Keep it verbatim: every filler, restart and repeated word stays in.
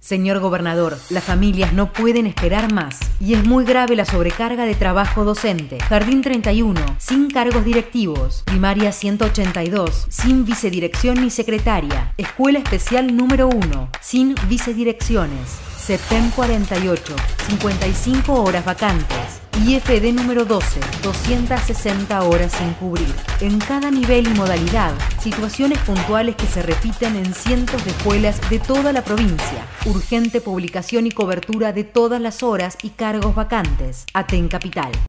Señor gobernador, las familias no pueden esperar más y es muy grave la sobrecarga de trabajo docente. Jardín treinta y uno, sin cargos directivos. Primaria ciento ochenta y dos, sin vicedirección ni secretaria. Escuela especial número uno, sin vicedirecciones. CEPEM cuarenta y ocho, cincuenta y cinco horas vacantes. I F D número doce, doscientas sesenta horas sin cubrir. En cada nivel y modalidad, situaciones puntuales que se repiten en cientos de escuelas de toda la provincia. Urgente publicación y cobertura de todas las horas y cargos vacantes. Aten Capital.